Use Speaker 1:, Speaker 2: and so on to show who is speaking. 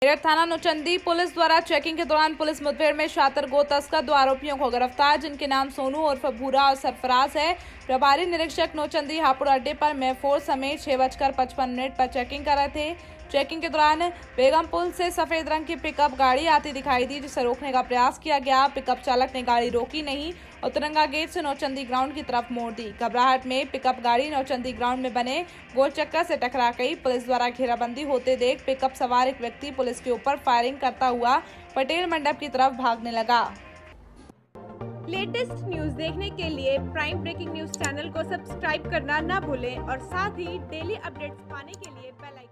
Speaker 1: बेहट थाना नौचंदी पुलिस द्वारा चेकिंग के दौरान पुलिस मुठभेड़ में शातिर गो तस्कर 2 आरोपियों को गिरफ्तार, जिनके नाम सोनू उर्फ भूरा और सरफराज है। प्रभारी निरीक्षक नौचंदी हापुड़ अड्डे पर मेफोर समेत 6:55 पर चेकिंग कर रहे थे। चेकिंग के दौरान बेगम पुल से सफेद रंग की पिकअप गाड़ी आती दिखाई दी, जिसे रोकने का प्रयास किया गया। पिकअप चालक ने गाड़ी रोकी नहीं और तिरंगा गेट से नौचंदी ग्राउंड की तरफ मोड़ दी। घबराहट में पिकअप गाड़ी नौचंदी ग्राउंड में बने गोल चक्कर से टकरा गई। पुलिस द्वारा घेराबंदी होते देख पिकअप सवार एक व्यक्ति पुलिस के ऊपर फायरिंग करता हुआ पटेल मंडप की तरफ भागने लगा।
Speaker 2: लेटेस्ट न्यूज देखने के लिए प्राइम ब्रेकिंग न्यूज चैनल को सब्सक्राइब करना ना भूलें और साथ ही डेली अपडेट्स पाने के लिए बेल आइकन